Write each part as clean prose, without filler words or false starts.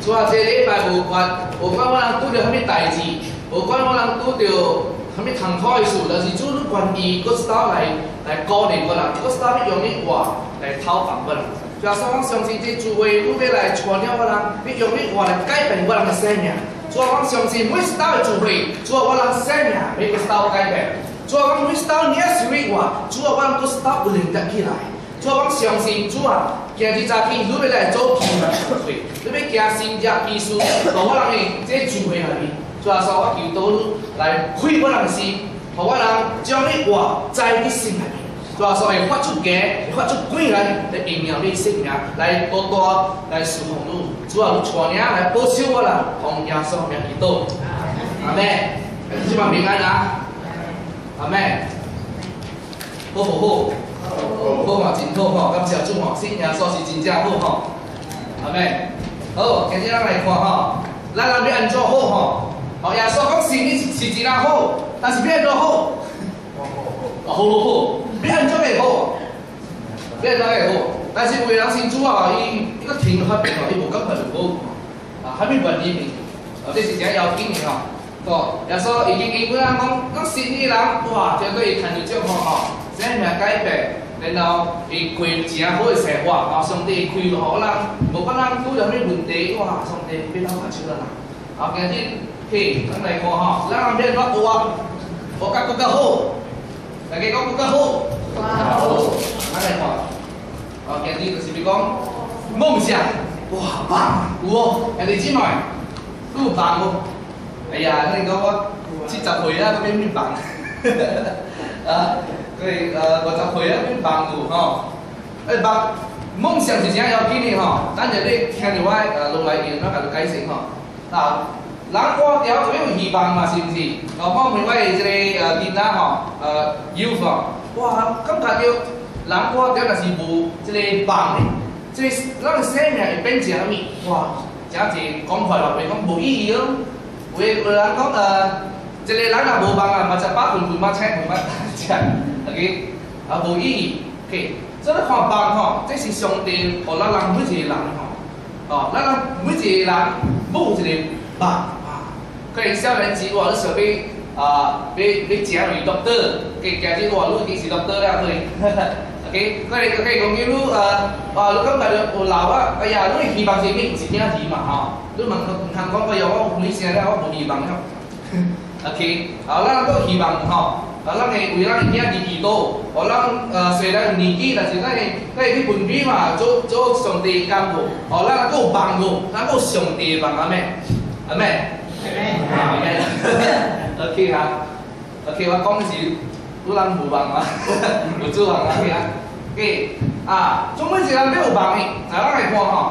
主啊，这礼拜无管我人拄着啥物代志，无管我人拄着啥物痛苦的事，但是主你愿意搁手来鼓励我人，搁手要用你话来讨伐我人。主啊，所以我相信这聚会你要来传了我人，你用你话来改变我人的生命。主啊，我相信每一道的聚会，主啊，我人生命要搁手改变。主啊，我每一道你要想你话，主啊，我人搁手有灵得起来。主啊，我相信主啊，今日早起你要来做平安聚会，你要行神迹奇事，让我人的这聚会内面。主啊，所以我求到你来开我人的心，让我人将你话在你心内面。主啊，所以发出家，发出贵人来荣耀你生命，来多多来侍奉你。主啊，你带领来保守我人，奉耶稣名祈祷。阿门。希望平安啊！阿門。好不好？好嘛，真好吼！感謝主吼，信耶穌是真正好吼。阿門。好，今日咱來看吼，咱人要安怎好吼？哦，耶穌講信你是真好，但是要安怎好？好，要安怎會好？要安怎會好？但是有個人信主啊，伊個聽法變哦，伊無感覺就好，還沒願意面，這是真要緊的吼。哦，耶穌已經因為人講信你人，哇，絕對看到這個吼，生命改變，然後伊過真好的生活，啊，上帝開路予人，無管人拄着咩問題，哇，上帝俾咱拍手啦。啊，今日嘿，咱來看吼，咱人變怎學啊？學甲更加好，大家講更加好。好，咱來看，啊，今日就是講夢想，哇，棒，有哦，人哋姊妹都有棒哦。哎呀，你講我70歲啦，咁邊邊棒？啊，佢50歲啦，邊棒有吼？棒夢想是真要緊的吼，咱就咧聽着我錄來言，我甲你解釋吼。啊，人活着總有希望嘛，是毋是？我問我的這個囡仔吼，youth 吼，哇，感覺到人活着若是無這個棒的，這個咱生命會變成啥物？哇，真係講快樂，袂講無意義咯。有人講一個人若無夢啊，嘛食飽飯飯馬青飯馬食，OK， 啊無意義，OK。所以你看夢吼，這是上帝互咱人每一個人吼，哦，咱人每一個人冇一個夢啊。可能少年時我你想要成為doctor，今日我你已經是doctor了，可以，OK。可能講你你感覺到有老啊，哎呀，你希望是咩？是聽字嘛吼。你問唔通講，哎呀，我每聲咧，我無希望了。OK， 啊，咱個希望吼，啊，咱會為咱囝兒祈禱，互咱雖然有年紀，但是咱會去分辨嘛，做上帝的工作，哦，咱個有幫助，咱個有上帝的幫，阿妹，阿妹，阿妹 ，OK 哈 ，OK， 我講是有人無幫嘛，有做幫 OK 啊 ，OK， 啊，總每一個人都有幫的，啊，咱來看吼。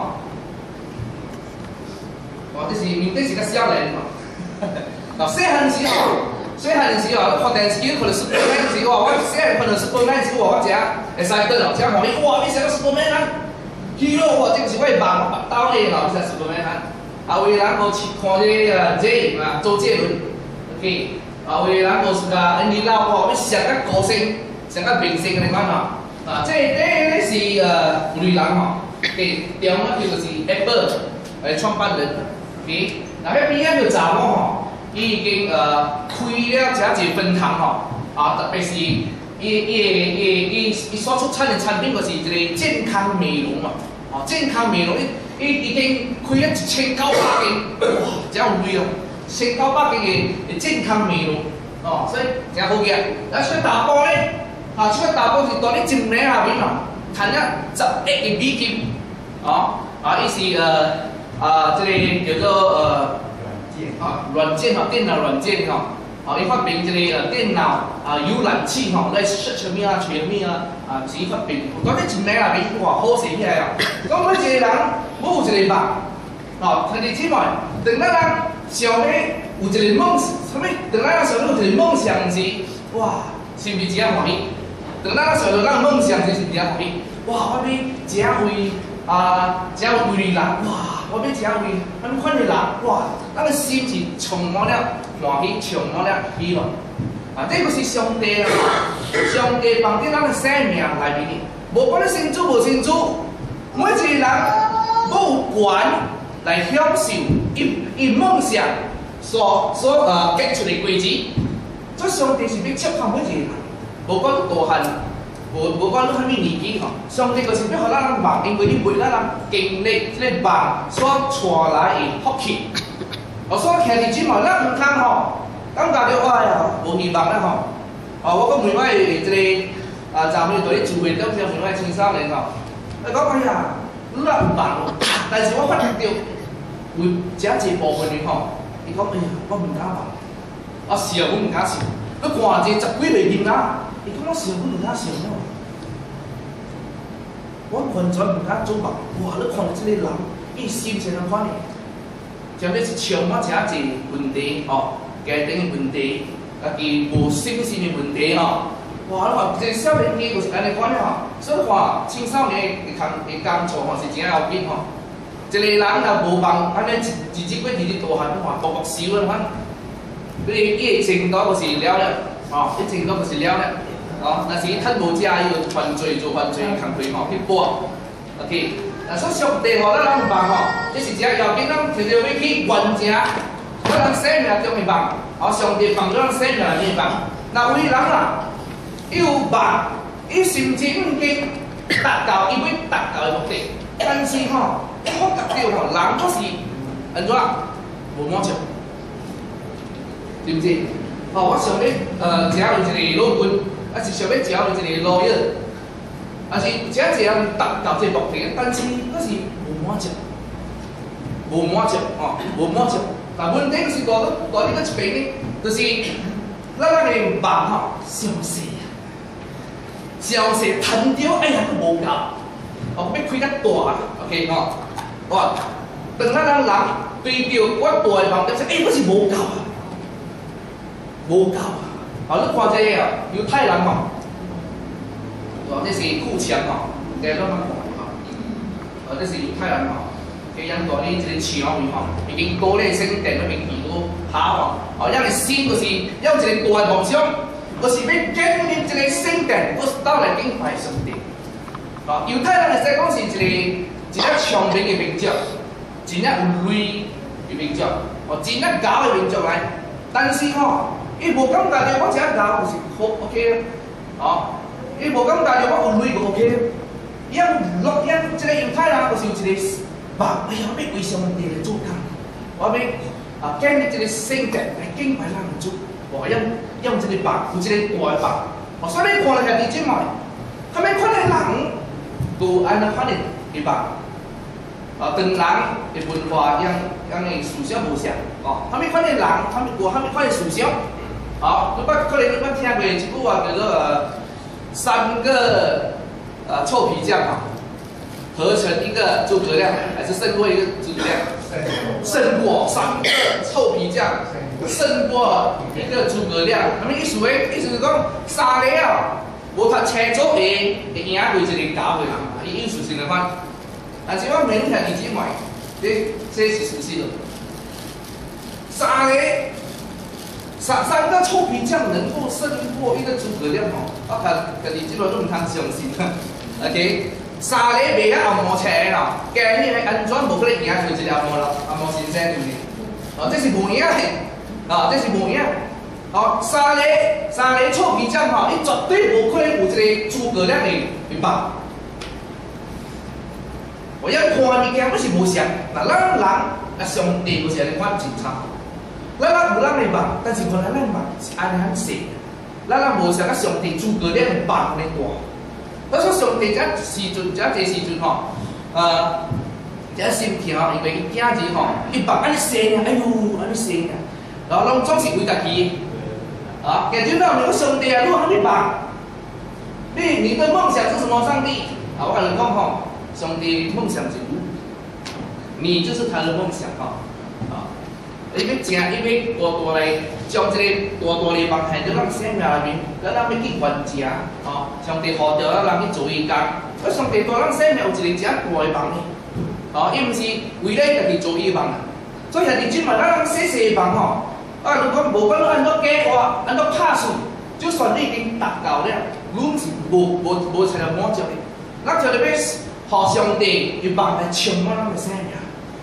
哦，這是面對是個少年嘛。嗱，細漢時哦，你看電視機，看到 Superman 時，哇！我細漢看到 Superman 時，我真會使得咯，真歡喜。哇！你想到 Superman 啊 ？Hero 哇，這個是我的夢，目刀的咯，你想 Superman 啊？啊，有的人無去看這個這啊，周杰倫 ，OK， 啊，有的人無是個你老哇，要上個歌星，上個明星嚟講嘛。啊，這是有的人吼 ，OK， 中啊就是 Apple 創辦人。OK， 那迄邊仔就查某吼，伊已經開了這一個分堂吼，啊，特別是伊所出產的產品就是一個健康美容嘛，哦，健康美容，伊已經開了1900間，哇，真有貴哦，1900間的健康美容，哦，所以真好嘅。啊，出去打包咧，啊，出去打包是當你1年下面嘛，賺了11億美金，哦，啊，伊是這個叫做軟件吼，電腦軟件吼，伊發明這個電腦瀏覽器吼，來 search 咩啊，找咩啊，是伊發明。講你1年下面哇，好勢起來哦。講每一個人冇有一個夢，哦，兄弟姊妹，當咱人想要有一個夢，啥物？當咱人想要有一個夢想時，哇，是毋是真歡喜？當咱人想到咱夢想時，是毋是真歡喜？哇，我要真為真為人，哇！我要真為咱款的人，哇！咱個心是充滿了歡喜，充滿了希望。啊，這就是上帝啊！上帝放在咱個生命內面，無管你信主無信主，每一個人都有權来享受伊梦想所结出的果子。这上帝是要接纳每一个人，无管你大汉，无管你虾米年纪吼，上帝就是要互咱人梦，因为伊为咱人经历这个梦所带来的福气。所以徛伫即嘛，咱唔通吼，感觉着哎呀无希望啦吼。我讲每摆这个昨暝在咧聚会当时，每摆青少年吼，讲哎呀，你若有梦，但是我发觉着有真济部分人吼，伊讲哎呀，我唔敢梦。是啊，阮唔敢想。你看这十几个人啊，伊讲我想，阮唔敢想咯。我完全唔敢做梦。哇！你看这个人，伊心情安款呢？真係是充滿真濟問題家庭的問題，家己無信心的問題哇！你看這少年期就是安尼款所以看青少年的工作是真要緊一個人若無夢，安尼日子過日子大漢，看薄薄燒啊款。伊的程度就是了了，伊程度就是了了，但是伊趁無食，伊就犯罪做犯罪，工課去搏 ，OK。所以上帝咱人有夢這是真要緊，咱摕着要去完成咱人生命中的夢，上帝放咗咱生命內面夢。那有啲人啦，伊有夢，伊甚至已經達到伊要達到的目的，但是伊發覺到人都是安怎無滿足。對不對？我想要只有一個老闆，還是想要只有一個老友，還是只有一個達到這個目的，但是嗰是無滿足，無滿足無滿足。但問題是到呢個一邊呢，就是咱個夢上細上細談到哎呀都無夠，要開較大 ，OK 哇！當咱人對着我大嘅夢，就是嗰是無夠啊！無夠你看這個猶太人這是庫牆大家攏看這是猶太人佢因到呢這個牆已經高咧聖殿裏面見到下因為先就是有一個大嘅夢想，就是要建立這個聖殿，我到來敬拜上帝。猶太人嚟講是一個聰明嘅民族，真係有類嘅民族，真係高嘅民族來，但是伊無感覺着我只教就是好 OK 啦，伊無感覺着我有累就 OK 啦。因這個猶太人就是有一個夢，哎呀，我要為上帝來做工，我要建立這個聖殿來敬拜咱的主，用這個夢，有這個大夢。所以你看下啲即賣，他們款的人都安那款的夢，當人的文化樣的思想無像，他們款的人，他們款的思想。你可能你們聽過一句話叫做三個臭皮匠合成一個諸葛亮，還是勝過一個諸葛亮？勝過三個臭皮匠，勝過一個諸葛亮。咁意思是講三個無讀青州會贏過一個教會人，伊意思是咁款。但是我明天你只買，這是事實。三個臭皮匠能夠勝過一個諸葛亮我看你基本都唔通相信OK， 三個袂曉按摩車今日係安怎無可能贏過一個按摩先生對不對？這是無影的，這是無影。三個臭皮匠伊絕對無可能有一個諸葛亮的夢。我要看物件，我是無像，那咱人上帝就是安尼款真差。咱有咱的夢，但是原來咱夢是安尼細，咱無像上帝諸葛亮的夢安尼大。所以上帝這時陣，這時陣這心跳，因為伊囝兒伊夢安尼細哎呦安尼細然後攏總是為家己其實那你上帝你有啥物夢？你的夢想是什麼？上帝我跟你講上帝夢想是你就是他的夢想伊要大大來將這個大大的夢向到咱生命內面，咱要去完成上帝呼召咱人去做伊工，上帝對咱生命有一個真大的夢伊毋是為了家己做伊夢所以現在即賣咱細細的夢如果無管你安怎計劃，安怎拍算，就算你已經達到了，阮是無才能滿足的。咱就要互上帝的夢來充滿咱的生命。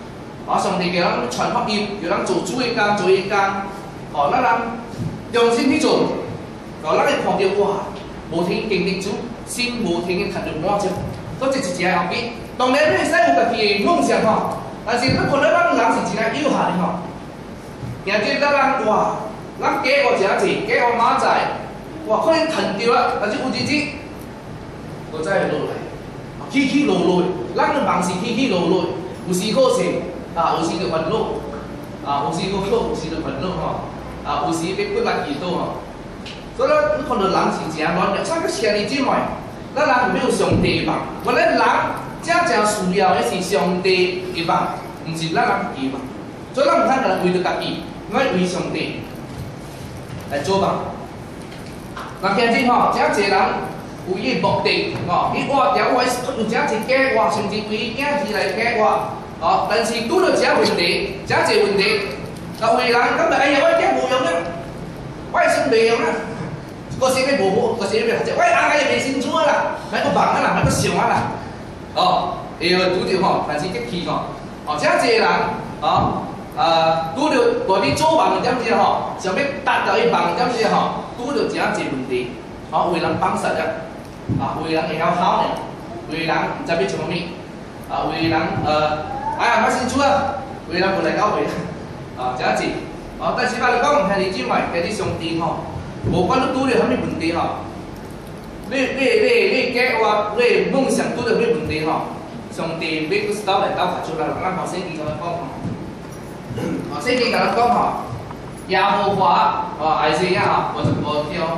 上帝叫咱传福音，叫咱做主的工，做伊工，咱人用心去做，咱会看到哇，无停经历主，心无停的看到满足，所以这是一个后记。当然，你会使有家己的梦想但是你看到咱人是真个有限的今日咱人哇，咱计划诚济，计划马仔，哇，可能趁着啊，但是有日子，就再会落来，起起落落，咱的梦是起起落落，有时好势，有时就烦恼，有时就好，有时就烦恼有时要不力祈祷所以你看到人是诚软弱，所以个兄弟姊妹，咱人有没有上帝的梦？原来人正需要的是上帝的梦，唔是咱人自己梦。所以咱唔通个人为着家己，我为上帝来做梦。那今日真侪人有伊目的伊活条有诚侪计划，甚至为伊囝儿来计划但是拄到诚问题，诚侪问题，有的人感觉哎呀，我囝无用啊，我先袂用啊。个生意无好，个生意袂合作。喂，阿爷袂清楚啦，买个忙啦，买个想啦，会拄着但是激气诚侪人拄着大你做梦点子想要达到伊梦点子拄着诚侪问题，有的人放失了，有的人会晓考呢，有的人唔知要做啥物，有的人哎呀，买清楚啊，有的人无来教会诚侪但是咱讲兄弟姊妹，今日上帝无管你拄着啥物问题你计划，你梦想拄着啥物问题上帝要去斗来斗发出来，咱后圣经甲咱讲圣经甲咱讲耶和华艾西亚55章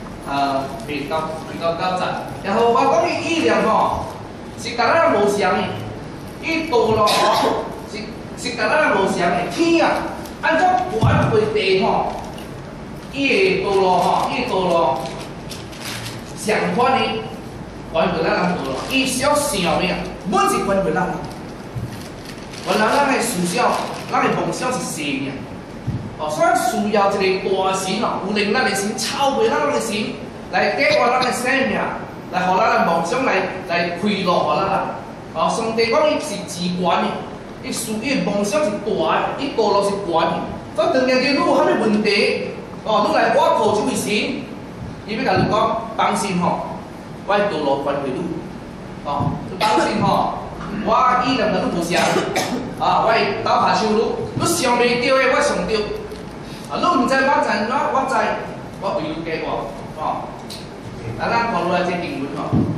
8到9节，耶和华讲伊意念是甲咱无相的，伊道路是甲咱无相的，天按照管为地伊的道路上款的管为咱人道路，伊所想的本是管为咱人。原来咱的思想，咱的梦想是神所以需要一个大神有令咱的心超越咱的心，来计划咱的生命，来互咱的梦想来开路互咱人。上帝讲伊是至悬的，伊梦想是大的，伊道路是悬的。所以当然你有啥物问题，你来我靠这位神，伊要甲你讲，放心我的道路关回你，放心我意念甲你无相，我会斗下手你想袂到的我想到，你唔知我知，我知，我为你计划，咱看落来这经文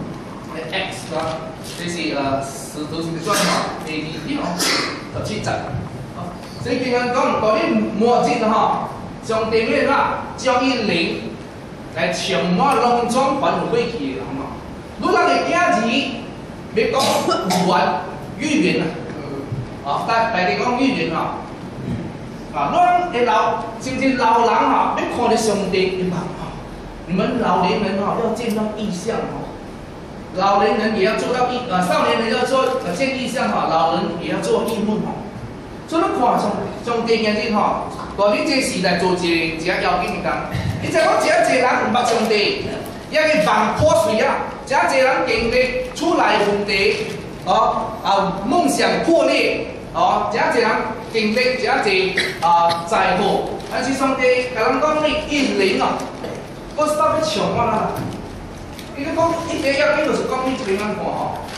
X 这是使徒行传第2章17节，所以经文讲到你末日上帝要将伊灵来充满拢总还有过去的人你人的囝儿要讲语言大家讲语言咱的甚至老人要看到上帝的梦你们老年人要见到异象老年人也要做到少年人要做见异象老人也要做异梦所以你看上帝今日大你这时代做一个要紧的工，你知讲诚侪人毋捌上帝，也去梦破碎诚侪人经历厝内问题，梦想破裂，诚侪人经历诚侪灾祸，但是上帝甲咱讲伊灵我是到要唱我啦，伊咧讲一个要紧就是讲你这个咱看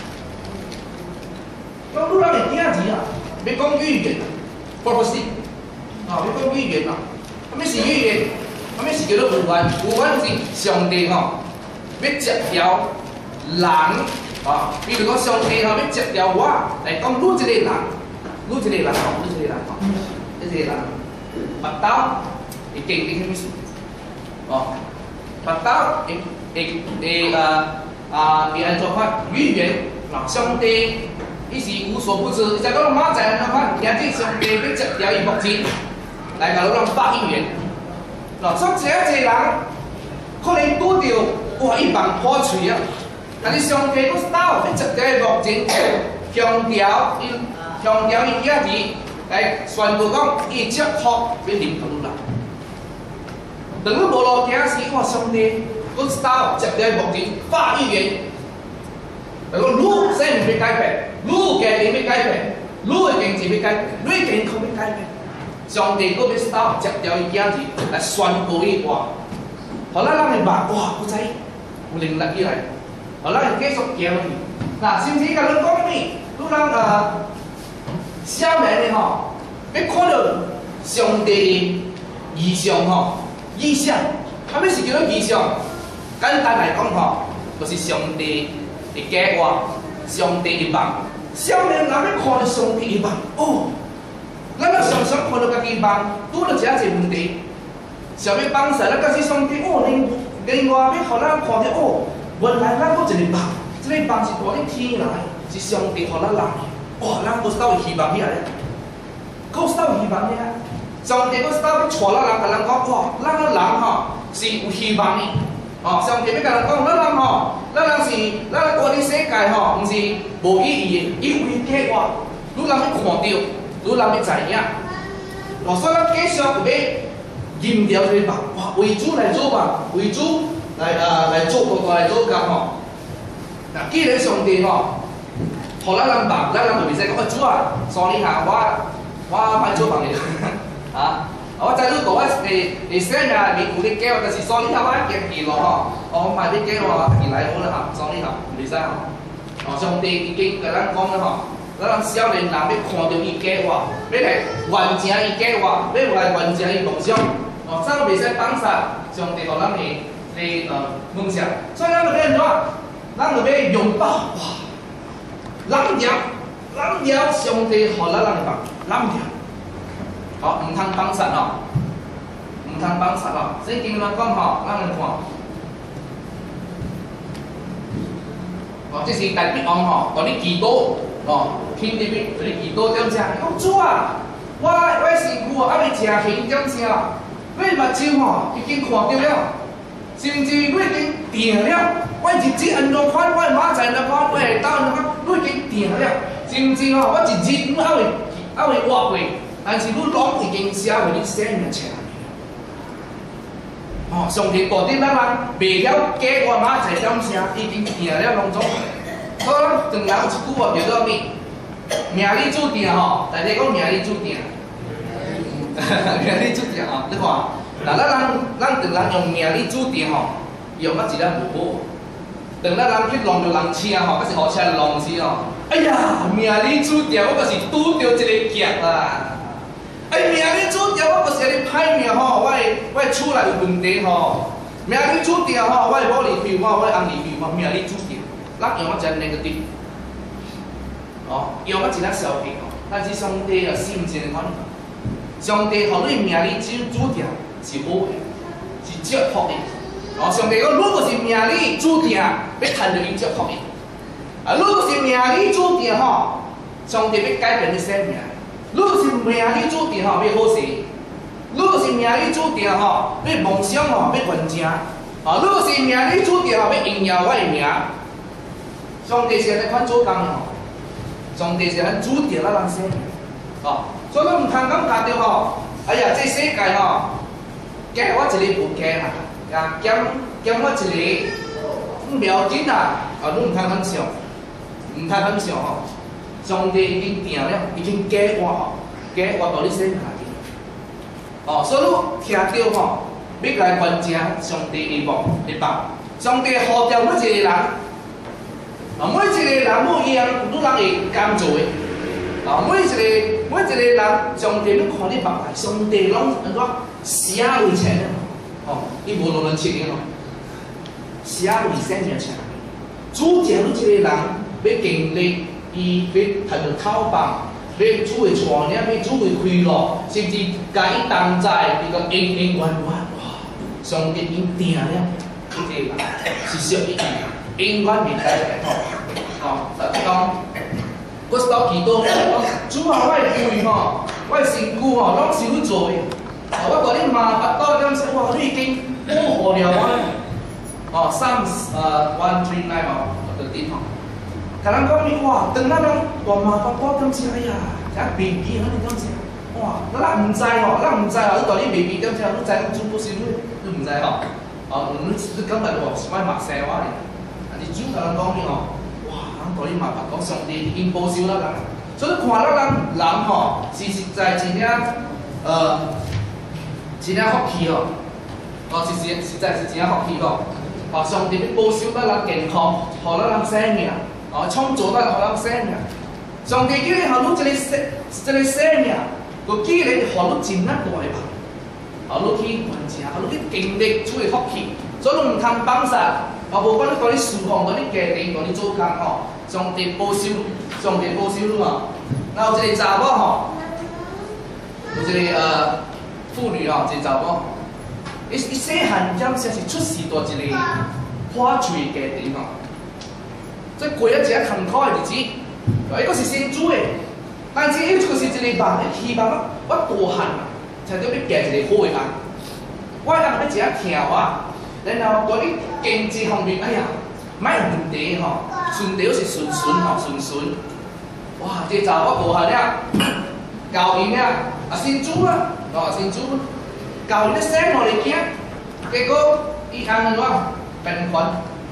讲你人的囝儿要讲语言 ，prophecy。要讲语言什么是语言？什么是叫做有缘？有缘就是上帝要接调人比如讲上帝要接调我来讲你这个人，你这个人目斗会经历什么事？目斗会安怎法？语言上帝伊是无所不知，伊才讲马仔安怎法？今日上帝要接调伊目前。来甲咱发语言，所以诚侪人可能拄着哇，伊梦破碎但是上帝佫斗要接调伊目前，强调伊囝儿来宣布讲伊祝福要临到你啦。当你无路行时，哇，上帝佫斗接调伊目前发语言，就讲你生命要改变，你家庭要改变， 你的经济要改变，你的健康要改变。上帝佫要start接调伊囝子来宣告伊话，互咱人会话哇，有知有能力起来，互咱会继续行去。嗱，甚至甲咱讲咩？你人少年的吼，要看到上帝的异象吼，意象，啊，咩是叫做异象？简单来讲吼，就是上帝的计划，上帝的梦。少年人要看到上帝的梦，哦。咱要常常看到家己梦，拄到遮侪问题，想要帮助咱，假使上帝哦，另外要互咱看到哦，原来咱佫一个梦，这个梦是大咧天来，是上帝互咱人的，哇，咱佫稍有希望起来，佫稍有希望咧。上帝佫稍要带咱人，甲咱讲哇，咱个人吼是有希望的，哦，上帝要甲咱讲，咱人吼，咱人是咱来活伫世界吼，毋是无意义的，伊有伊计划，愈人要看到。愈人要知影，所以咱继续要引调这个梦，哇，为主来做梦，为主来做工作来做工吼。嗱，既然上帝吼，互咱人梦，咱人就袂使讲，主啊，sorry哈，我歹做梦的啊，我知你讲我会生啊，你有咧叫，但是 sorry 哈，我家己咯吼，我卖你叫我家己来好啦哈，sorry 哈，袂使吼。哦，上帝已经甲咱讲了吼。咱少年人要看到伊计划，要来完成伊计划，要来完成伊梦想。哦，咱袂使放杀上帝互咱的梦想，所以咱就要安怎？咱就要拥抱哇，揽了上帝互咱人的梦，揽了。好，唔通放杀哦，唔通放杀哦。圣经来讲吼，咱来看。哦，这是大笔王吼，互你祈祷。哦，天入面，你祈祷点食？讲主啊，我身躯啊，还未食咸点食？你目睭吼已经看到了，甚至你已经定了。我日子安怎款，我明仔安怎款，我下昼安怎款，你已经定了。甚至吼，我一日你还未活过，但是你拢已经写为你生命册里。哦，上帝到底咱人袂晓计划明仔点食，已经定了拢总。所以咱常人有一句话叫做咩？命里注定吼，大家讲命里注定，命里注定吼，你看，嗱咱常人用命里注定吼，用啊一粒无好。当咱人去弄着人车吼，还是互车弄死吼，哎呀，命里注定我就是拄着一个劫啦！哎，命里注定我就是安尼歹命吼，我的厝内有问题吼，命里注定吼，我的某离开我，我的翁离开我，命里注定。咱用啊真negative，哦，用啊一粒消极哦。但是上帝啊，是毋是安款？上帝互你命里注定是好的，是祝福的。哦，上帝讲，如果是命里注定要趁着伊祝福的，啊，如果是命里注定吼，上帝要改变你生命；如果是命里注定吼要好势；如果是命里注定吼要梦想吼要完成；啊，如果是命里注定吼要荣耀我的名。上帝是安尼款做工的吼，上帝是安主定咱人生命，哦，所以咱唔通感觉着吼，哎呀，这世界吼，加我一个不加啦，呀，减我一个，唔要紧啦，啊，你唔通咁想，唔通咁想吼，上帝已经定了，已经计划吼，计划到你生命里，哦，所以你听到吼，要来完成上帝的梦，上帝呼召每一个人。啊，每一个人不一样，愈人会甘做的。啊，每一个人，上帝要看你目来，上帝拢安怎写为册呢？哦，伊无论切的咯，写为生命册。主定你一个人要经历，伊要趁着透棒，要主的带领，要主的开路，甚至甲伊同在，伊个永永远远。哇，上帝已经定了，这个人是属于伊。永远袂改变吼，哦，就讲，我到祈祷，主啊，我的肺吼，我的身躯吼，拢是你做的，我甲你麻烦到点说，哇，你已经保护了我，哦，Psalms 139吼，就点吼，甲人讲你哇，当咱人大麻烦到点说，哎呀，遮 baby 安尼点说，哇，咱唔知吼，你到底 baby 点说，你知影主不是你唔知吼，哦，你感觉哇，是歹目生我哩。你主甲人讲你吼，哇，人甲你麻烦讲上帝已经保守咱人， 所以看到人吼，是实在真正真正福气哦，实在是真正福气哦。哦，上帝要保守咱人健康，互咱人生命，哦，创造咱互人生命。上帝叫你互你一个生命，佮叫你互你真大个吧，互你去完成，互你去经历主的福气，所以你唔通放下，啊，无管你到你侍奉，到你家庭，到你做工吼，上帝保守，上帝保守你哦。然后一个查某吼，有一个妇女吼，一个查某，伊细汉点先是出世到一个破碎家庭吼，所以过了一个坎坷的日子，伊个是信主的，但是伊就是一个梦，希望我大汉啊，才得要嫁一个好的人，我人要一下听话，然後嗰啲經濟方面，哎呀，冇問題吼，順條是順吼，順。哇！這查某大漢了，教因了，啊信主啊，哦信主，教因咧生落嚟囝，結果伊翁怎病患，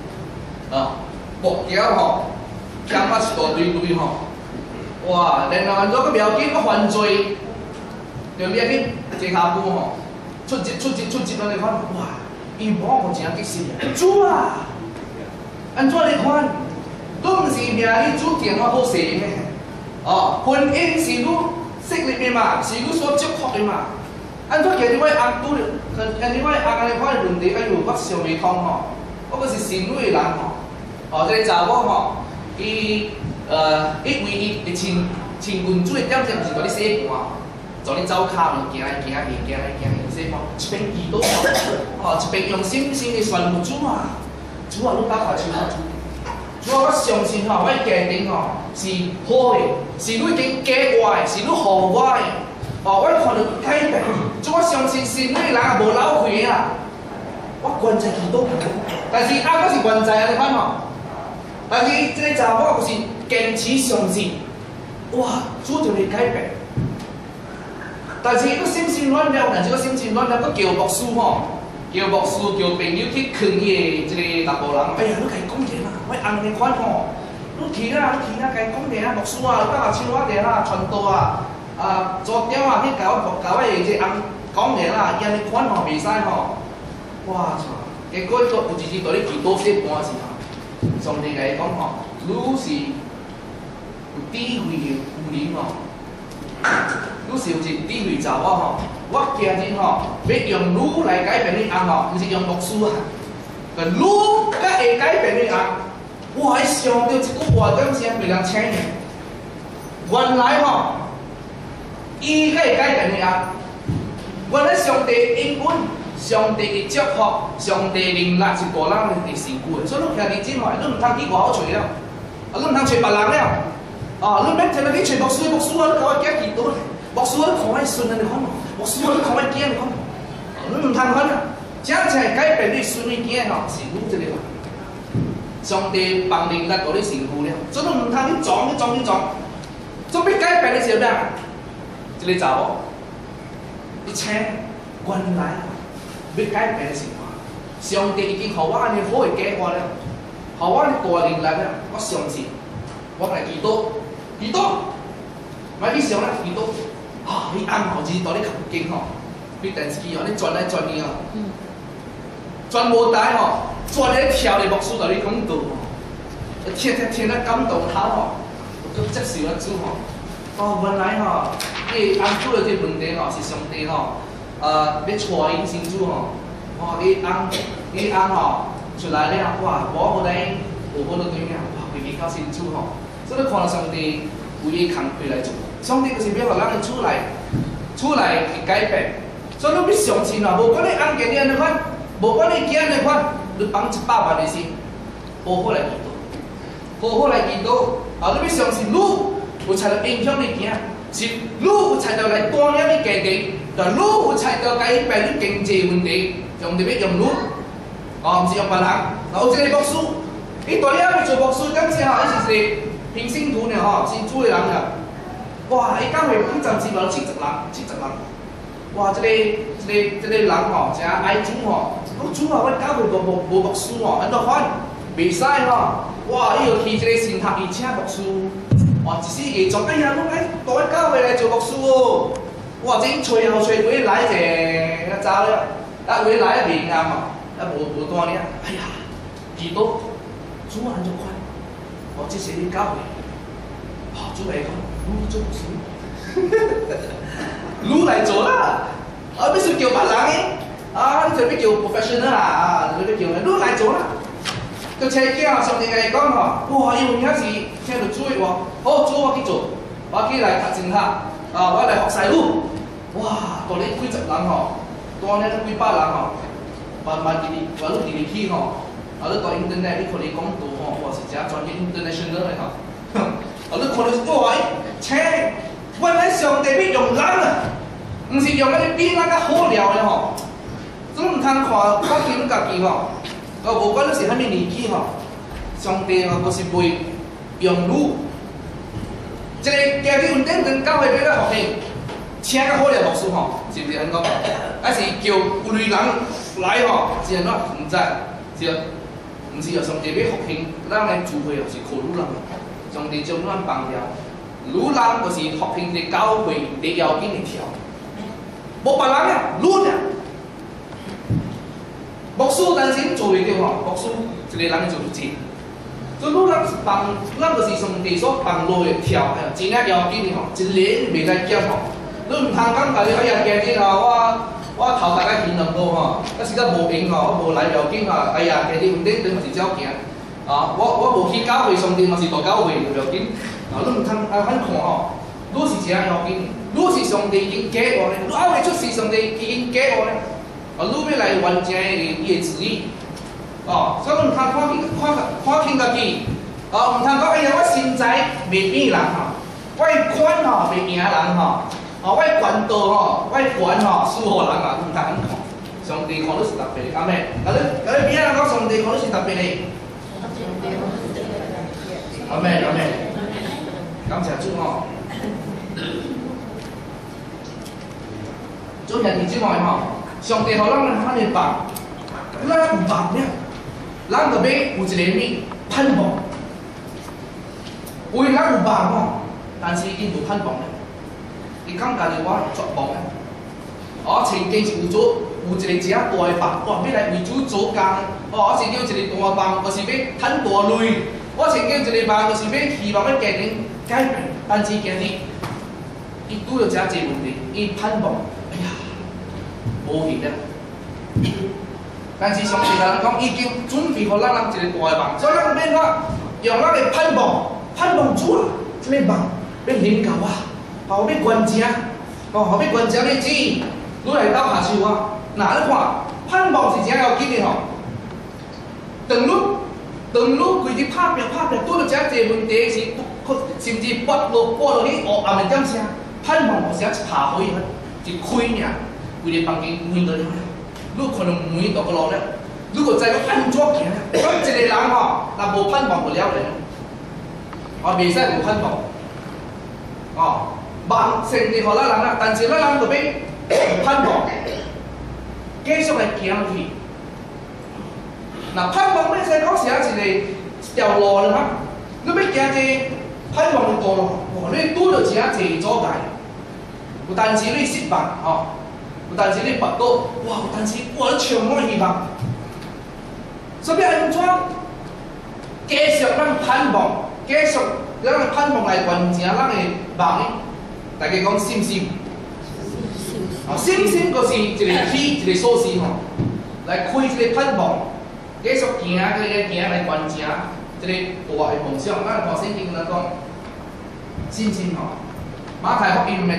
木條吼，欠啊一大堆吼，哇！然後個苗警個犯罪，就掠去坐下步吼，出節咱嚟看，哇！伊摸個真激死，主啊！安怎嚟看？都唔是命你主定好好勢嘅。哦，婚姻是你適立的嘛，是你所祝福的嘛。按怎今日我翁拄着，今日我翁安尼看的問題，哎呦，我想未通吼。我個是神女的人吼，哦，這個查某吼，伊唯一的親近主的點是甲你洗盤，做你走骹物行來洗盤，一邊祈禱哦，一邊用信心的宣布主啊，主啊，你打開手啊主。我相信吼，我家庭吼是好的，是你已經給我的，是你予我的。哦，我看到改變，我相信是你人也無老氣啦。我原在祈禱，但是我是原在你看吼，但是這個查某就是堅持相信，哇，主就會改變。但是個心心亂了，但是個心心亂了，個叫牧師吼。叫牧師叫朋友去勸伊的即個查甫人，哎呀，你家己講者啦，我翁嘅款吼，你去啦，家己講者啊，牧師啊，搭下手啊者啦，傳道啊，做點啊，去甲我即個翁講者啦，伊安尼款吼袂使吼，哇！結果有一日到你祈禱洗盤時候，上帝甲伊講吼，你是有智慧嘅婦人吼。你是有一智慧查某吼，我今日吼要用你來改變你翁吼，毋是用牧師啊，個你才會改變你翁。我還想到一句話，點先被人請嘅？原來吼，伊才會改變你翁。原來上帝應允，上帝嘅祝福，上帝靈力是大人嘅事故嘅，所以你兄弟姊妹，你唔通去外口找了，你唔通找別人了。哦，你免聽到去找牧師，牧師啊，你甲我講祈禱。牧師啊，你看我孫啊，你看嘛；牧師啊，你看我囝，你看嘛。你唔通看啊！真正改變你孫你囝吼，是你這個人。上帝幫靈力到你成就了，所以你唔通去撞。做要改變你是咩？一個查某，你請原來要改變的情況，上帝已經予我安尼好嘅計劃了，予我安尼大靈力了，我相信，我來祈禱。祈禱，咪你上啦祈禱，啊！你啱後日到你求經吼，你電視機吼，你轉來轉去吼，轉無台吼，轉咧跳咧牧師到你講道吼，聽得感動頭吼，都接受咗主吼。哦，原來吼，你啱做咗啲問題吼，是上帝吼，要帶引信主吼，哇！你啱吼出來了，哇！我好嚟，有好多對面，哇！佢比較信主吼。所以你看到上帝為伊工課來做，上帝就是要互咱出來去改變。所以你要相信啊，無管你案件你安尼款，無管你囝安尼款，你放100萬的心，好好來祈禱，好好來祈禱。啊，你要相信你有才能影響你囝，是你有才能來帶領你家庭，但你有才能改變你經濟問題，上帝要用你，唔是用別人。有一個牧師，伊大了要做牧師，感謝吼，伊是一個平信徒呢吼，信主的人啦。哇！伊教會不暫時有70人。哇！這個人吼，真愛主吼。講主啊，我教會無牧師吼，安怎款？袂使吼。哇！伊就去這個神學院請牧師。 哦，一時嘅做，哎呀，我來代教會來做牧師喎，哇，整吹後吹會來者，走了，會來未啱啊，無多呢，哎呀，見到主人就快，我這些啲教會，主嚟講，你做牧師，你嚟做啦，必須叫別人嘅，你就必叫 professional 啦，你必叫你嚟做啦。就車叫上帝嚟講嗬，哇！要有時聽到主話，好主我去做，我去嚟讀證下，我嚟學細路，哇！到你幾十人嗬，到你幾百人嗬，慢啲，話你啲去嗬，你到 internet 你看你講到嗬，哇！是真專業 international 嚟嗬，你看到哇！車，原來上帝必用人啊，唔是用嗰啲邊那個好料嘅嗬，總唔通看見家己嗬。無管你是蝦米年紀吼，上帝都是會用你。一個家己運動跟教會俾佢學習，請個好嘅牧師吼，是唔是咁講？還是叫有類人來吼，是安怎唔知？是唔是由上帝俾學習？咱來聚會是靠女人，上帝將咱放了，女人就是學習嘅教會嘅要緊嘅條，無別人啊，女啊。牧師但是做嘅吼，牧師一個人做唔切，所以咱放，咱就是上帝所放落嘅條，真正要緊嘅吼，一年袂使減吼。你唔通講家己哎呀，今日吼我頭大家見兩個吼，實在無用吼，我無來要緊吼，哎呀，今日唔頂頂嘛是照行，我無去教會，上帝嘛是大教會唔要緊，你唔通安看吼，你是真要緊，你是上帝已經給我咧，你愛出是上帝已經給我咧。你要來完成伊個旨意，所以唔通看輕家己，唔通講哎呀，我身材未比人吼，我款吼未贏人吼，我管道吼，我管吼輸互人啊，唔通咁看。上帝看你是特別的，阿妹，你邊個講上帝看你是特別的？阿妹，感謝主吼。做人哋之外吼。上帝互咱遐尼棒，咱有棒了，咱就要有一個物盼望。有人有棒吼，但是伊無盼望咧，伊感覺着我絕望咧。曾經是有一個真大嘅棒，要來為主做工。我是叫一個大棒，就是要賺大累。我曾經一個棒，就是要希望要家庭改變，但是今日伊拄着遮濟問題，伊盼望，哎呀。無去了，但是上帝甲咱講，已經準備互咱一個大夢，所以咱免我用咱的盼望主啊，這個夢要領教啊，要完成，要完成你旨意，你來到下手啊。嗱，你看盼望是真要緊的吼，當你規日拍拼，拄到遮濟問題時，甚至撥落去黑暗的點聲，盼望有時一拍開一開爾。規個房間門都了，你可能門都個落了，你個知講安怎行咧？咁一個人吼，若無盼望不了咧，袂使無盼望，夢成日互咱人啦，但是咱人就要盼望，繼續來行去。嗱，盼望咧，使講是一個條路啦嘛，你要行這盼望嘅道路，你拄到真濟阻礙，有但是你失望吼。有但是你跋倒，哇！有但是哇，你充滿希望。所以安怎繼續咱盼望，繼續咱盼望來完成咱的夢呢？大家講信心，信心就是一個起一個鎖匙吼，來開一個盼望，繼續行來完成一個大的夢想。咱看聖經來講，信心吼，馬太福音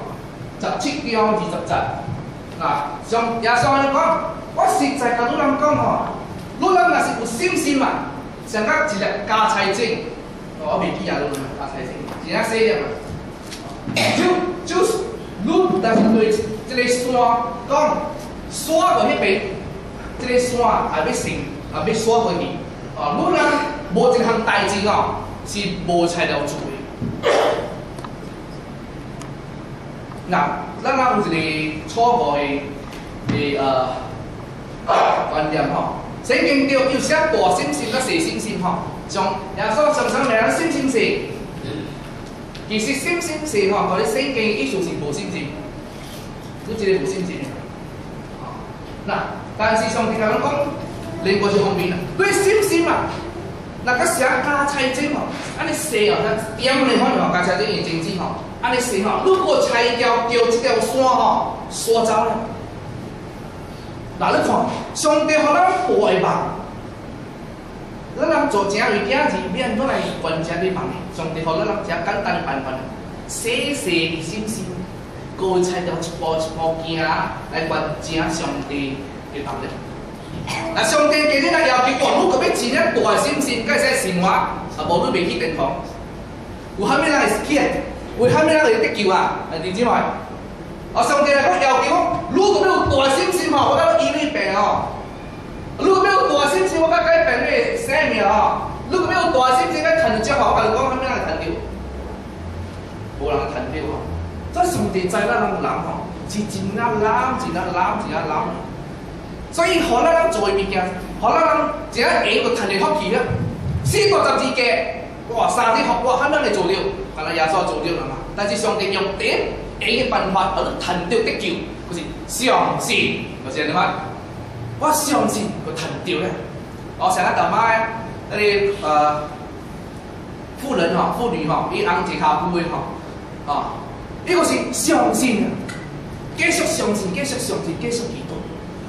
Matthew17章20節。上耶穌安尼講，我實在甲你人講吼，你人若是有信心啊，像甲一粒加菜種，我袂記啊，你加菜種，真正細粒啊。就是你，但是對一個山講，山到迄邊，這個山也要成，也要山過去。你人無一項代志哦，是無材料做的。嗱，咱有一個錯誤的觀念吼，聖經中有寫大信心甲小信心吼，像耶穌常常讓人信心是其實信心是吼，互你聖經意思是無信心，你一個無信心。嗱，但是上帝甲咱講，另外一方面啊，你信心啊，那個寫加菜精吼，安尼寫哦，點嚟看吼，加菜精嘅精子吼，安尼寫吼，如果菜條叫這條線吼，刷走了。嗱，你看，上帝互咱大會夢，咱人做正為囝兒，免咱來完成啲夢。上帝互咱人正簡單嘅辦法，細細嘅信心，各位菜條一步一步行來完成上帝嘅夢咧。嗱，上帝今日來要求我，如果要真正大嘅信心，該使生活，啊，無你袂去殿堂。有蝦米人會去啊？有蝦米人會得救啊？弟兄妹。上帝來講要求我，如果要有大信心吼，我甲你醫你病吼；如果要有大信心，我甲改變你生命吼；如果要有大信心，甲賺到足吼，我甲你講，蝦米人會賺到？無人賺到吼。所以上帝知咱人吼，是真啊懶，真啊懶，真啊懶。所以，互咱人做嘅物件，互咱人一下會就賺到福氣啦。452家，哇，3日福，哇，蝦米人會做了？但係耶穌做了啦嘛。但是上帝用點？嘅辦法，我都談到得救，就是相信，就是點啊？我相信佢談到咧。我成日大媽嗰啲婦人吼、婦女吼，伊紅一下婦嘅吼，啊，呢個是相信啊，繼續相信，繼續相信，繼續祈禱，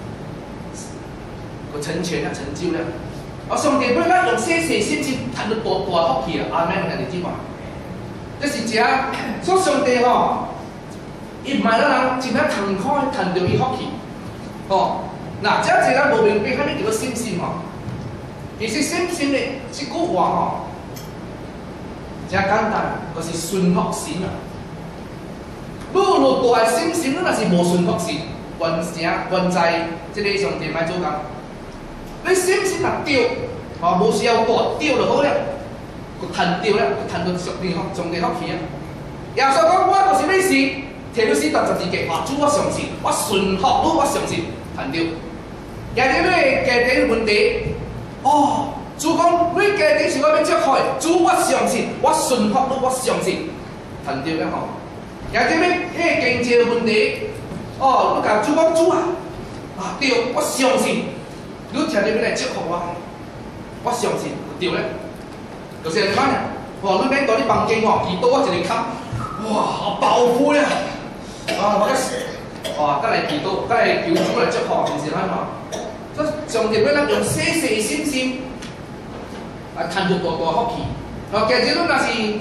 佢成全啊，成就咧。我上帝要咱用細細信心談到大大福氣啊！阿門，你知嘛？這是只，所以上帝吼。伊唔係咱人真正通開談到伊福氣，哦，嗱，即係咱無明白蝦米叫做信心吼。其實信心咧，即句話吼，真簡單，就是順服神啊。你有大信心，你若是無順服神，完在即個上帝歹做工。你信心若對，哦，無需要大對就好了，佢談對了，佢談到上帝福氣啊。耶穌講：我就是你是。提到412家，哇！主我相信，我順服你，我相信，談到。也啲咩家庭問題，哦，主講你家庭是我要祝福的，主我相信，我順服你，我相信，談到咧吼。也啲咩經濟問題，哦，你甲主講主啊，啊對，我相信，你聽到要來祝福我，我相信，對咧。就是點樣呢？哦，你免到你房間吼，祈禱我一個卡，哇，暴富咧！啊！我得嚟祈禱，得嚟叫主嚟祝福，是唔是咁嘛？所以上帝要咱用細細信心來談到大大福氣。哦，其實你若是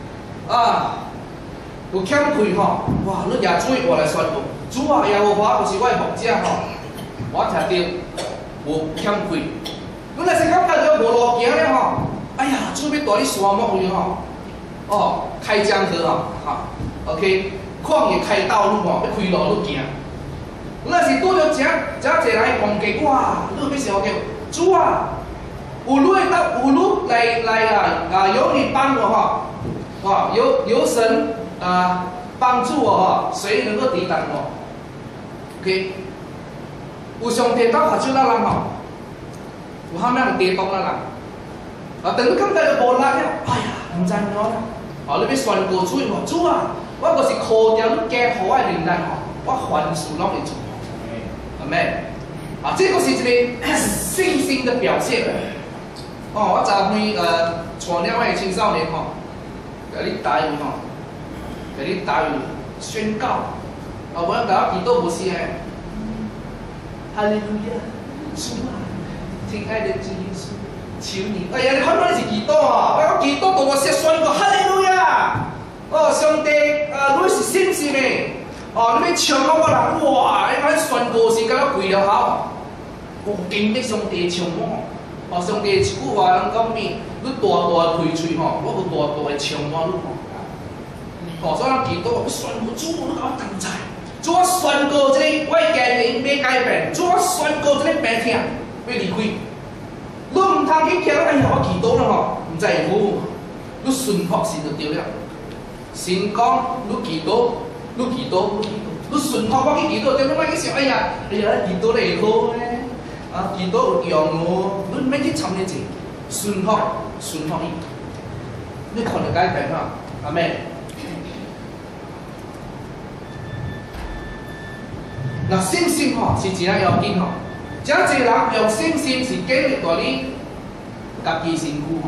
有欠虧吼，哇！你也主的話來宣布，主啊，耶和華就是我的牧者吼，我聽到無欠虧。你若是感覺到無路行咧吼，哎呀，主要帶你沙漠去吼，哦，開江河吼，哈 ，OK。曠野開道路吼，要開路你行。若是拄着真濟人攻擊，哇！你要想叫主啊，有你來有你幫我吼，哇！有神幫助我吼，誰能夠抵擋我 ？OK， 有上帝當下手咱人吼，有蝦米人抵擋咱人？啊，等你感覺到無力了，哎呀，唔知我啦。啊，你要宣告主話，主啊！我就是靠着你加予我的能力吼，我凡事攏會做。阿妹，啊，這個是一個信心的表現。哦，我昨天帶兩位青少年吼，給你台語吼，給你台語宣告。啊，我甲我祈禱不是誒，哈利路亞，主啊，親愛的主耶穌，求你，哎呀，你看你是祈禱吼，我祈禱同我說宣告哈利路亞。哦，上帝，你是信心的，哦，你要唱我人，哇！你睇宣告是甲我跪了口，哦，經歷上帝唱我，哦，上帝一句話人講咩？你大大開喙吼，我有大大的唱我你吼，哦，所以咱祈禱，我宣告主，你甲我同在，主我宣告這個我家庭要改變，主我宣告這個病痛要離開，你唔通去聽，哎呀，我祈禱了吼，唔知會好，你順服神就對了。神講，你祈禱，你順服我去祈禱，點解我去想？哎呀，祈禱嚟好咧，啊，祈禱有用喎，你唔免去參呢隻，順服伊，你看到改變嘛？阿妹， 那信心吼是真要紧吼，真侪人用信心是建立在你家己身躯吼。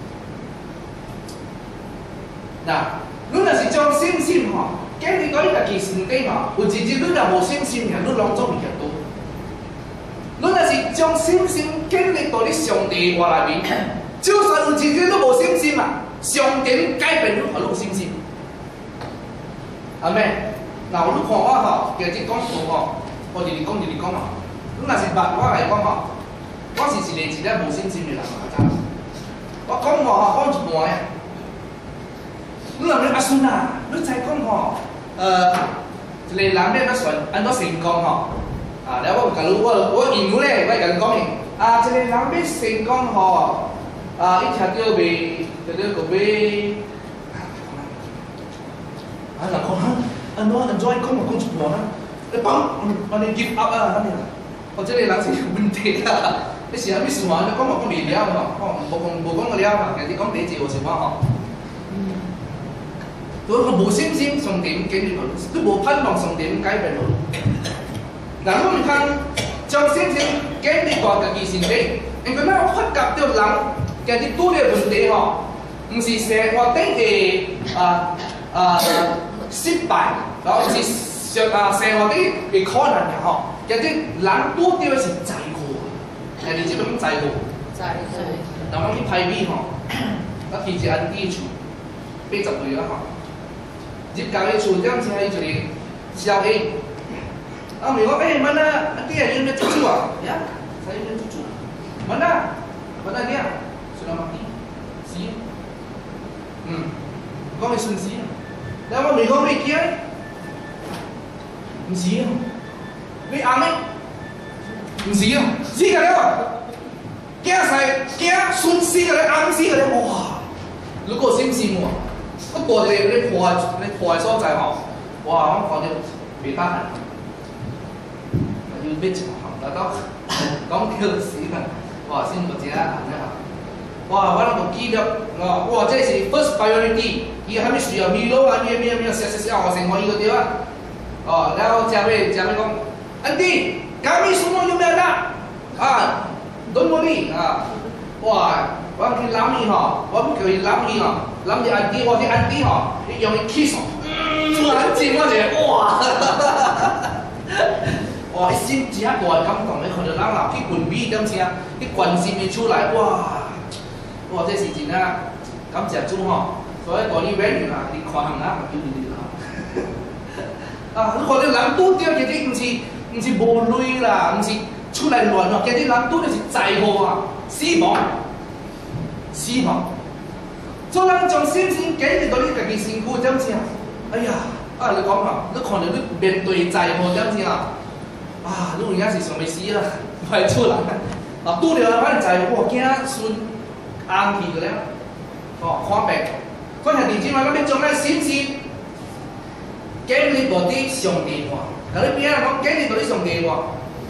那你若是将信心吼建立在你家己身体吼，有一日你若无信心，你拢做袂到。你若是将信心建立在你上帝话内面，就算有一日你无信心啊，上帝改变你，互你有信心。阿妹。嗱，你看我吼，今日讲课吼，我日日讲吼。你若是捌我来讲吼，我是一个无信心的人嘛，知？我讲话吼讲一半呀。你若问阿孙啊，你知讲吼，一个人要选安怎成功吼？啊，了我甲你我引用咧，我甲你讲明，啊，一个人要成功吼，啊，伊听到袂，听到个袂，啊，人讲。安怎讲嘛讲一半啊？你帮安尼 give up 啊？安尼啦，或者你人是有问题啦。你是啥物事嘛？你讲嘛讲袂了嘛？无讲个了嘛？其实讲第一有情况吼。如果无信心，上帝唔建立你无盼望上帝唔改变你。嗱，你唔通将信心建立在家己身体，因为咱发觉到人家己拄着问题吼，唔是生活顶嘅失败，然后是生活啲嘅可能嘅吼，有啲人多啲是灾祸，係你知唔知災禍？災禍。嗱，我去派米吼，我去一安啲厝，80歲啦吼，入家嘅厝，點知係一個小姐，啊，咪講誒，乜啊，阿爹要咩煮煮啊？呀，使要煮煮，乜啊，乜啊爹，算啦，死，講你信死啊？แล้วมันมีก็ไม่เกี่ย唔是啊，你啱咩？唔是啊，死㗎了啊！驚曬驚損死㗎了，啱死㗎了，哇！如果信心喎，我大隻你破嘅所在吼，哇！我看到未得閒，要咩情況？大家講叫死啦，哇！先個隻啊，哇！我那個記錄哦，哇！這是 first priority。伊还没需要米肉啊，咩小生活一个对吧？哦，然后加位讲，安迪，kami semua有没有拿？啊 ，don't worry 啊，哇，我去諗你吼，我唔叫伊諗你吼，諗你安迪，我啲安迪吼，你用伊 kiss 安靜我哋，哇，哇，心真大嘅感動，你看到人嗱去群美點先啊，啲關心伊出來，哇，哇，這是真啊，感謝主吼。所以嗰啲 value 啦，你看行啦，叫你啦。啊，你看啲人拄着，其實唔是無類啦，唔是出來亂咯，其實人拄着是災禍啊，死亡。所以人將信心建立到你家己身軀，點先啊？哎呀，啊你講下，你看到你面對災禍點先啊？啊，你有影是想要死啦，快出來！啊，拄着反正災禍，驚順硬去個了，哦，看病。嗰陣時，我哋將咱信心建立到啲上帝話，嗱你邊啊講建立到啲上帝話，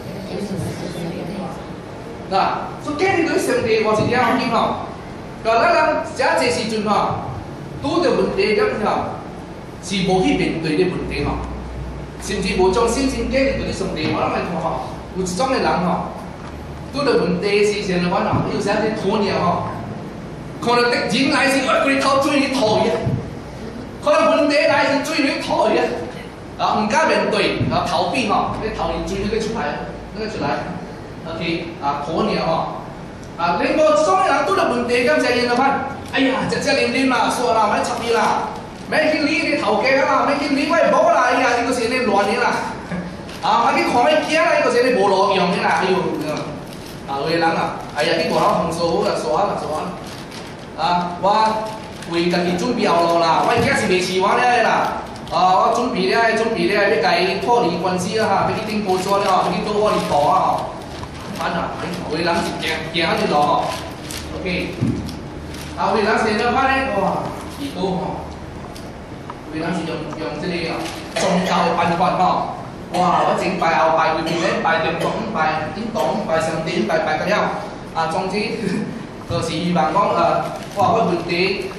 嗱，所以建立到啲上帝話是點樣見吼？嗱，咱人這個時陣吼，拄着問題咁吼，是無去面對啲問題吼，甚至無將信心建立到啲上帝話，咱咪看吼，有一種嘅人吼，拄着問題時陣嘅話吼，有時啲鴕鳥吼。可能敵人來時，佢頭追你頭嘅；可能問題來時追你頭嘅，啊唔敢面對，啊逃避吼，你頭你追你個出來，那個出來 ，OK， 啊鴕鳥吼，啊另外種人拄着問題咁就因啦，哎呀，只黏啦，算啦，咪插你啦，咪去理你頭家啦，咪去理我冇啦，哎呀，呢個是你亂嘅啦，啊咪去看咪驚啦，呢個是你無路用嘅啦，哎呦，啊有個人啊，哎呀，你無好控訴好啦，傻啦。啊，我為家己準備後路啦，我而家是未試我咧啦，啊，我準備咧，要甲伊脫離關係啦嚇，要去頂高山啦，要去做我哩道啊吼，反啊，有個人是行安尼路吼 ，OK， 啊，有個人是了反咧，哇，祈禱吼，有個人是用這個宗教嘅辦法吼，哇，我前拜後拜，佢哋咧拜中國，拜印度，拜上帝，拜個了，啊，總之。就是希望講哇！我問題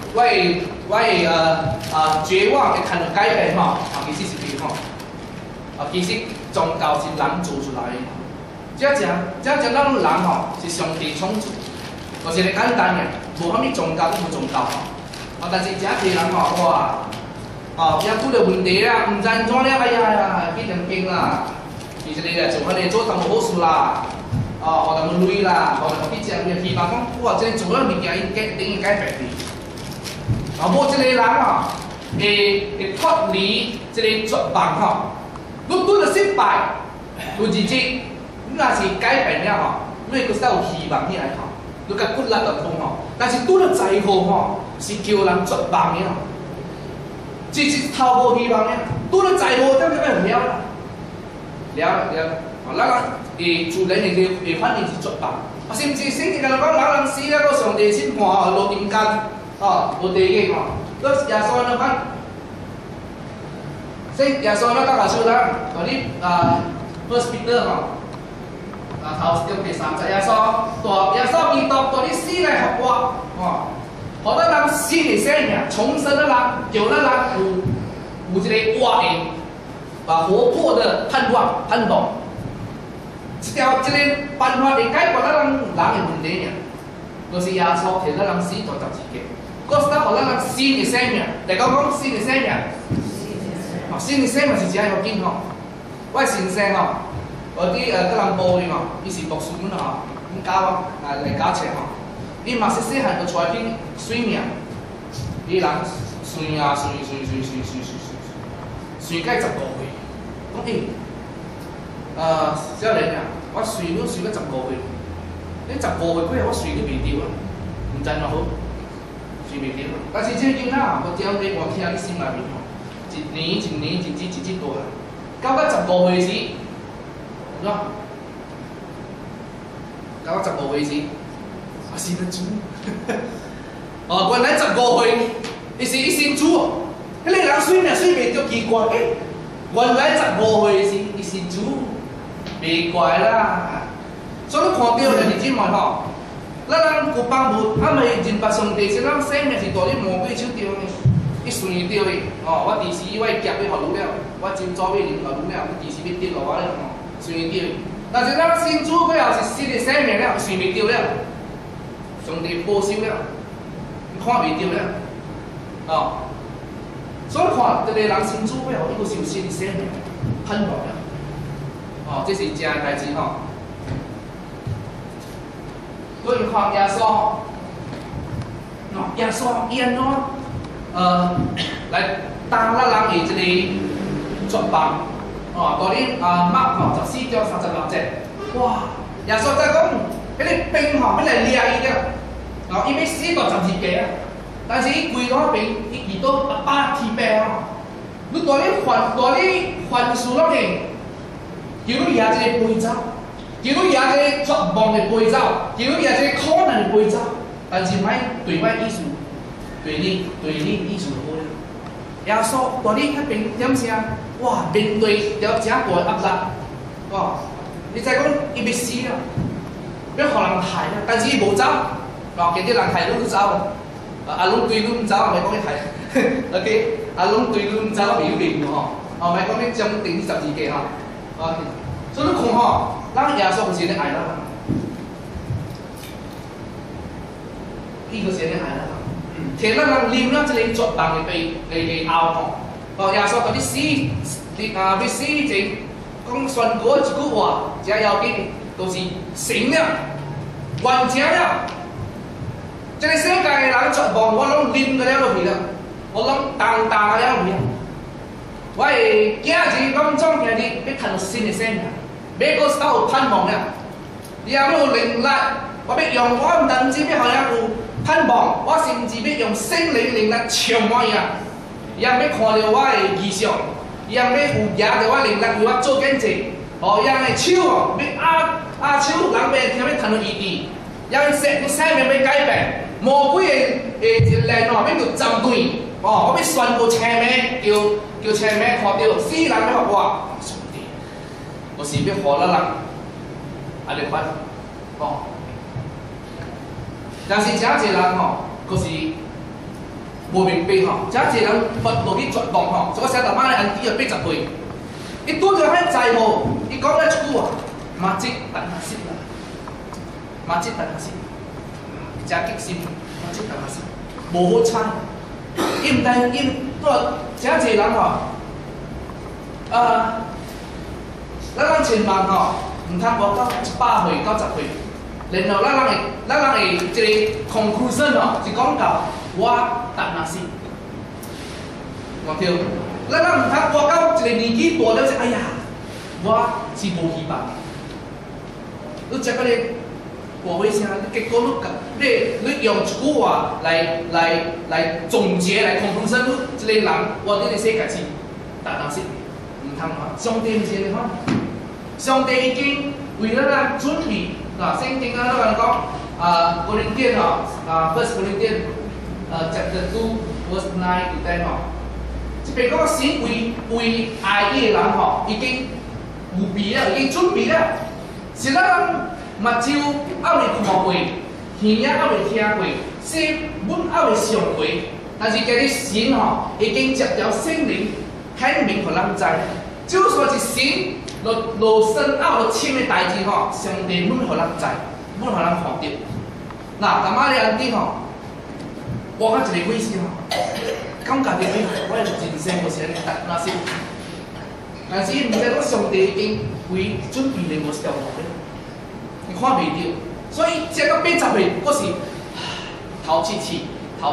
我絕望會看到改變吼，其實是對吼。 其实宗教是人做出来的。只咱人吼是上帝创造，就是个简单嘅，无啥物宗教都无宗教吼。但是真侪人吼，哇，也拄着问题啦，毋知安怎了，哎呀，去念经啦，其实你来做安尼做淡薄好事啦，学淡薄累啦，学去食嘢，希望讲哇，即个做了物件应该等于改变去。无即个人会脱离即个绝望吼，你拄着失败，有日子，你若是改变了吼，你会阁稍有希望起来吼，你甲骨力就通吼。但是拄着灾祸吼，是叫人绝望的吼，一头无希望的，拄着灾祸，等下就了啦，了，咱人会自然会反应是绝望，甚至圣经甲咱讲，人死了，搁上帝审判吼，落阴间，无地狱吼。搁耶稣安怎讲？耶稣安怎教手咱？嗰啲First Peter 吼，頭第3節耶穌基督到你死來復活，互咱人新的生命，重生的人，叫咱人有一個活的，活潑的盼望。這個辦法會解決咱人的問題，就是耶穌替咱人死在十字架。嗰時候，咱人新的生命，大家講新的生命，新的生命是真有緊吼。我先生吼，嗰啲個人報嘅吼，伊是讀書本吼，咁教我嚟教冊吼，伊嘛細漢就出來去算命，伊人算甲15歲，講小玲啊，我算到15歲，你15歲過後我算都未到啊，唔知哪好。但是这囡仔我只要你我听你心内面吼，一年大汉，到15歲時，喏，到15歲時，我是得煮。原來15歲，伊是一身煮哦。迄個人算命算袂着奇怪，原來15歲時伊是煮，袂怪啦。所以你看到就是這麼吼。咱人有幫無，咪認白上帝，是咱生命是大啲魔鬼手中的，伊算到的。我第時我夾要學了，我真早要領學了，我第時要跌落我咧，算到的。但是咱新主過後是新的生命了，算袂到了，上帝保守了，看袂到了。所以看，一個人新主過後，伊個是有新的生命，盼望了。這是真嘅代志吼。所以看耶穌，耶穌伊安怎來當咱人的這個絕望，到你Mark 14章36節，哇！耶穌在講，迄個兵要來掠伊了，伊要死到十字架啊！但是伊跪到邊，伊遇到阿天父啊！你到你凡事攏會，叫你掠這個背走。叫你也個絕望的背走，叫你也個苦難的背走，但是咪對我意思，對你意思好咧。耶穌帶你迄邊點聲，哇！面對了真大壓力，你再講伊要死啦，要互人害啦，但是伊無走，其實人害你都走，攏對你唔走，咪講你害，OK，攏對你唔走，袂有命吼，咪講你將定十字架吼，所以你看吼。咱耶穌就是咧愛咱，伊就是咧愛咱，替咱人啉咱即個絕望嘅杯後吼，耶穌到你死，要死前講宣告一句話，真要緊，就是成了，完成了。即個世界嘅人絕望，我攏啉個了落去啦，我攏當個了落去啦。我嘅囝兒講總今日要看到新嘅生命。每個時候有盼望了，也要有能力。我要用我唔單止要互人有盼望，我甚至要用聖靈能力充滿伊，也要看到我的異象，也要有也着我能力為我做見證。也的手要握手，人袂聽要談到異地，也生命要改變。魔鬼的一個人要着針對，我要宣布青名，叫青名看到死人要復活。就是要互咱人安尼款，但是真濟人就是無明白真濟人落去絕望所以我寫到馬來安第80歲， 伊拄着遐在乎，伊讲了一句话，马吉等下死啦，马吉等下死，真激心，马吉等下死，无好惨，伊毋但伊真侪人吼，咱人千万吼，毋通活到100岁、90岁，然后咱人会一个 conclusion 吼，是讲到我等下死，我听。 咱人毋通活到一个年纪大了，就哎呀，我是无希望。你食个咧大火声，结果你用一句话来总结来conclusion，你一个人活在这个世界是但是毋通啊！上帝毋是安尼款，上帝已经为了咱准备。嗱，圣经啊，咱讲哥林多First Corinthians chapter 2 verse 9 to 10吼。 即边讲神为爱伊的人吼，已经有备了，已经准备了。是咱人目睭还未看过，耳还未听过，心阮还未想过。但是今日神吼，已经接着圣灵显明互咱知。就算是神落深奥落深的代志吼，上帝阮互咱知，阮互咱看到。嗱，淡仔日安尼吼，活到一个尾声吼。 感觉着我人生就是安尼，那是，但是毋知讲上帝已经为准备了无条路咧，你看袂到，所以食到80岁，我是头气气，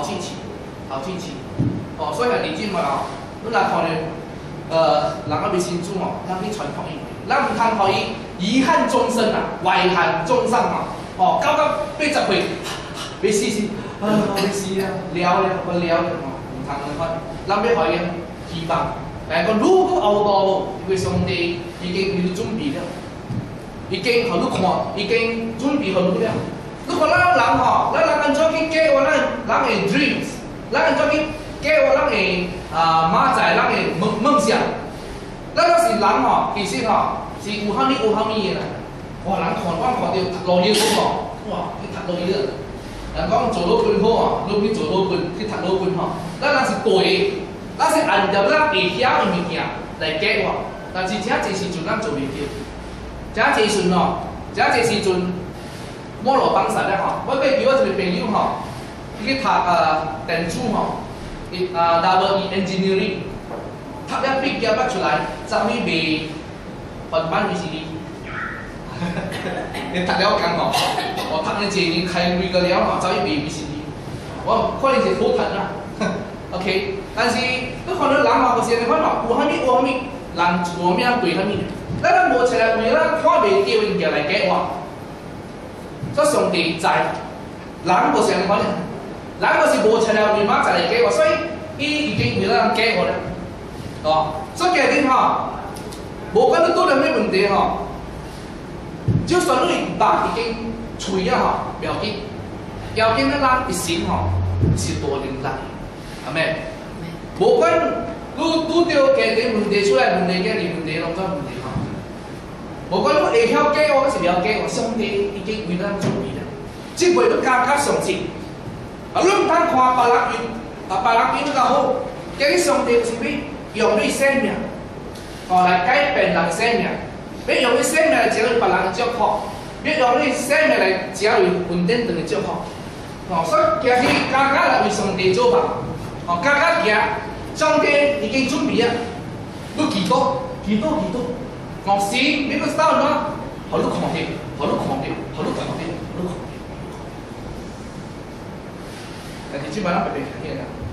哦，所以係你知嘛哦，你若看到人啊未信主哦，咱去传福音，咱毋通互伊遗憾终生啊，遗憾终生啊，哦，到80岁，要死，要死啊，了，我了哦。 咱要互伊希望，但係講如果後道，因為上帝已經為你準備了，已經互你看，已經準備互你了。你看咱人吼，咱人安怎去計劃咱嘅 dreams， 咱安怎去計劃咱嘅明仔，咱嘅夢想。咱若是人吼，其實吼是有蝦米嘅啦。哇，人看我看到讀老醫好喎，哇，去讀老醫了。 人講做老官好啊，你去做老官，去讀老官吼。咱人是對，咱是按照咱會曉嘅物件來計劃，但是真濟時陣咱做袂到。真濟時陣吼，真濟時陣網絡幫實咧吼，我記住我一個朋友吼，伊去讀電子吼，double engineering， 讀了畢業捌出來，走去賣翻版 VCD。 你讀了工吼，我讀你一年開幾個了吼，走去賣 VCD， 我可能是好讀啦。OK， 但是你看到人嘛，就是安尼款嘛，有蝦米，人一路命對蝦米。咱無出來為咱看袂到嘅物件來計劃，所以上帝知，人無是安尼款，人就是無出來為乜就來計劃，所以伊已經為咱計劃了，哦，所以今日吼，無管你拄着咩問題吼。 就算你肉已經脆啊吼，不要緊，要緊咱一心吼是大能力，係咪？無管你拄着家庭問題出來問題，家庭問題攏做問題吼。無管你會曉計劃，還是不曉計劃，上帝已經為咱準備了。即袂你加上進，你唔通看別人運得較好，今日上帝是要用你生命，來改變人生命。 要用你生命來接受別人嘅祝福，要用你生命來接受穩定嘅祝福。哦，所以行去家家來為上帝做吧。哦，家家行，上帝已經準備啊。你祈禱。哦，神，你個手哪，互你看到。但是即擺咱白白看見啦。